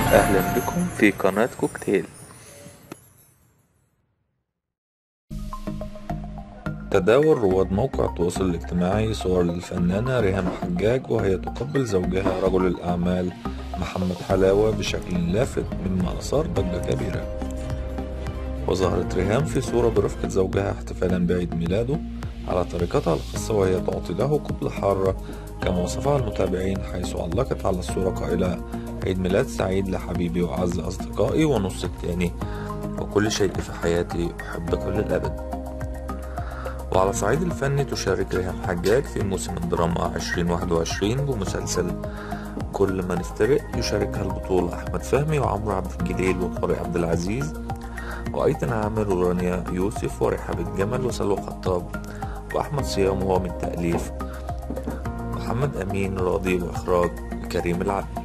أهلا بكم في قناة كوكتيل. تداول رواد موقع التواصل الاجتماعي صور للفنانة ريهام حجاج وهي تقبل زوجها رجل الأعمال محمد حلاوة بشكل لافت، مما أثار ضجة كبيرة. وظهرت ريهام في صورة برفقة زوجها احتفالا بعيد ميلاده على طريقتها الخاصة، وهي تعطي له قبلة حارة كما وصفها المتابعين، حيث علقت على الصورة قائلة: عيد ميلاد سعيد لحبيبي وأعز أصدقائي ونص التاني، وكل شيء في حياتي أحبك للأبد. وعلى الصعيد الفني تشارك ريهام حجاج في موسم الدراما 2021 بمسلسل كل ما نفترق، يشاركها البطولة أحمد فهمي وعمرو عبد الجليل وطارق عبد العزيز وأيتن عامر ورانيا يوسف ورحاب الجمل وسلوى خطاب وأحمد صيام، وهو من تأليف محمد أمين راضي وإخراج كريم العدل.